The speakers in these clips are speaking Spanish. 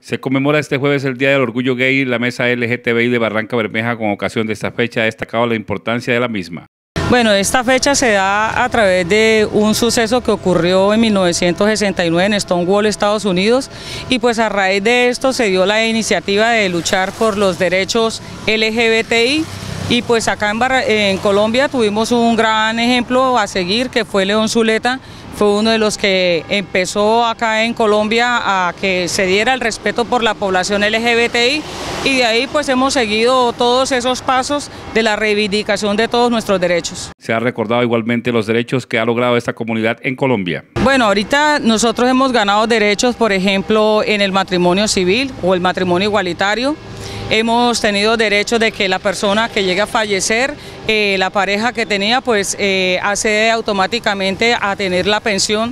Se conmemora este jueves el Día del Orgullo Gay. La Mesa LGTBI de Barranca Bermeja, con ocasión de esta fecha, ha destacado la importancia de la misma. Bueno, esta fecha se da a través de un suceso que ocurrió en 1969 en Stonewall, Estados Unidos, y pues a raíz de esto se dio la iniciativa de luchar por los derechos LGBTI, y pues acá en Colombia tuvimos un gran ejemplo a seguir, que fue León Zuleta. Fue uno de los que empezó acá en Colombia a que se diera el respeto por la población LGBTI, y de ahí pues hemos seguido todos esos pasos de la reivindicación de todos nuestros derechos. Se ha recordado igualmente los derechos que ha logrado esta comunidad en Colombia. Bueno, ahorita nosotros hemos ganado derechos, por ejemplo, en el matrimonio civil o el matrimonio igualitario. Hemos tenido derecho de que la persona que llegue a fallecer, la pareja que tenía, pues accede automáticamente a tener la pensión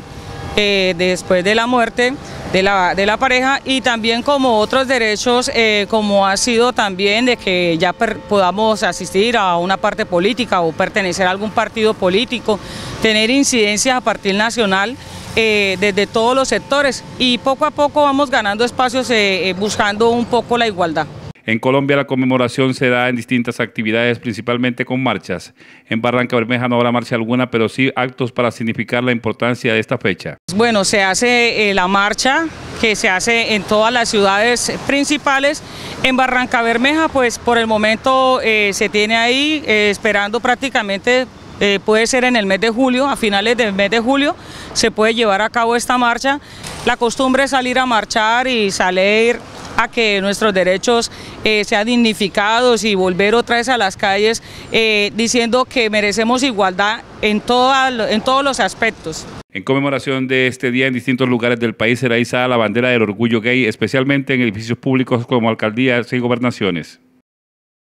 después de la muerte de la pareja, y también como otros derechos, como ha sido también de que ya podamos asistir a una parte política o pertenecer a algún partido político, tener incidencias a partir nacional. Desde todos los sectores, y poco a poco vamos ganando espacios buscando un poco la igualdad. En Colombia la conmemoración se da en distintas actividades, principalmente con marchas. En Barranca Bermeja no habrá marcha alguna, pero sí actos para significar la importancia de esta fecha. Bueno, se hace la marcha que se hace en todas las ciudades principales. En Barranca Bermeja, pues por el momento se tiene ahí esperando prácticamente. Puede ser en el mes de julio, a finales del mes de julio, se puede llevar a cabo esta marcha. La costumbre es salir a marchar y salir a que nuestros derechos sean dignificados y volver otra vez a las calles diciendo que merecemos igualdad en todos los aspectos. En conmemoración de este día, en distintos lugares del país será izada la bandera del orgullo gay, especialmente en edificios públicos como alcaldías y gobernaciones.